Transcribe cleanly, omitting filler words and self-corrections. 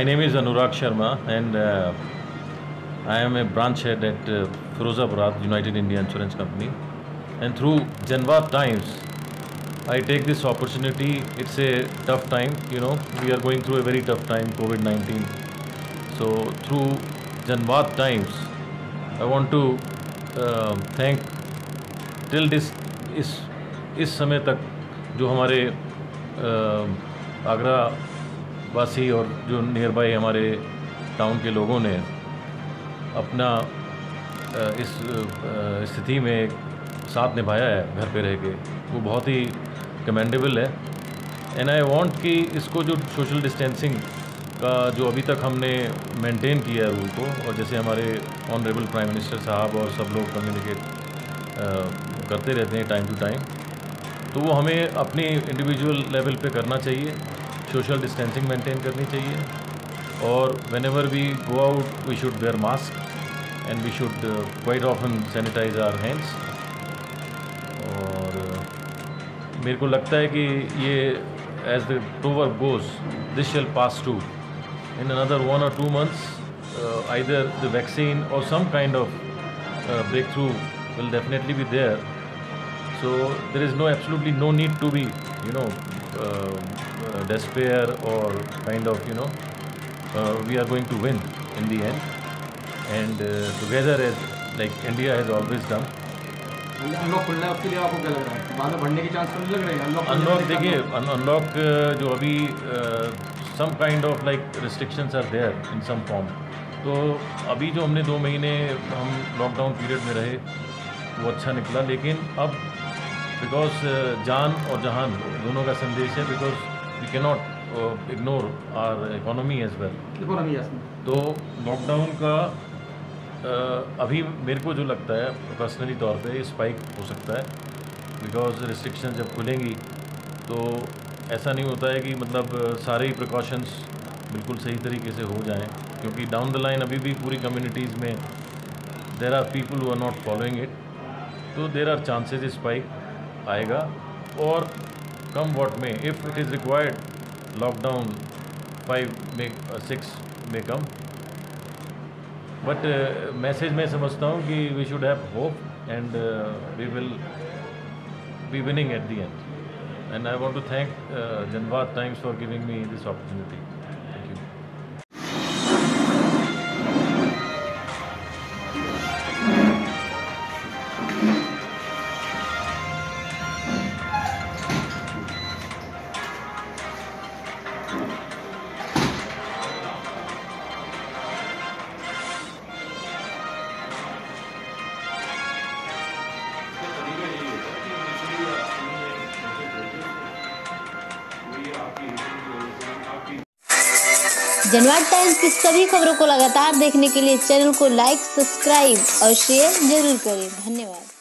My name is Anurag Sharma, and I am a branch head at Firozabad United India Insurance Company. And through Janvat Times, I take this opportunity. It's a tough time, we are going through a very tough time, COVID-19. So through Janvat Times, I want to thank till इस समय तक जो हमारे आगरा वासी और जो near by हमारे town के लोगों ने अपना इस स्थिति में साथ निभाया है घर पे रह के, वो बहुत ही कमेंडेबल है। एंड आई वांट कि इसको जो सोशल डिस्टेंसिंग का जो अभी तक हमने मेंटेन किया है रूल को, और जैसे हमारे ऑनरेबल प्राइम मिनिस्टर साहब और सब लोग कम्युनिकेट करते रहते हैं टाइम टू टाइम, तो वो हमें अपनी इंडिविजुअल लेवल पे करना चाहिए, सोशल डिस्टेंसिंग मेंटेन करनी चाहिए, और whenever we go out we should wear mask and we should quite often sanitise our hands. और मेरे को लगता है कि ये as the proverb goes, this shall pass too. In another 1 or 2 months either the vaccine or some kind of breakthrough will definitely be there. So there is absolutely no need to be despair or kind of we are going to win in the end, and together as like India has always done. Unlock खुलना है, उसके लिए आपको क्या लग रहा है? बाद में बढ़ने की चांस तो नहीं लग रहे हैं? अनलॉक देखिए, अनलॉक जो अभी some kind of like restrictions are there in some form. तो अभी जो हमने 2 महीने हम लॉकडाउन पीरियड में रहे वो अच्छा निकला, लेकिन अब बिकॉज जान और जहान दोनों का संदेश है, because we can not ignore our economy as well. तो लॉकडाउन का अभी मेरे को जो लगता है पर्सनली तौर पे स्पाइक हो सकता है, बिकॉज रिस्ट्रिक्शन जब खुलेंगी तो ऐसा नहीं होता है कि मतलब सारे ही प्रिकॉशंस बिल्कुल सही तरीके से हो जाएं, क्योंकि डाउन द लाइन अभी भी पूरी कम्युनिटीज़ में there are people who are not following it, तो देर आर चांसेस स्पाइक आएगा। और come what may if it is required lockdown 6 may come, but message मैं समझता हूँ कि we should have hope and we will be winning at the end. And I want to thank Janwaat times for giving me this opportunity. Thank you. Janwaat times की सभी खबरों को लगातार देखने के लिए चैनल को लाइक, सब्सक्राइब और शेयर जरूर करें। धन्यवाद।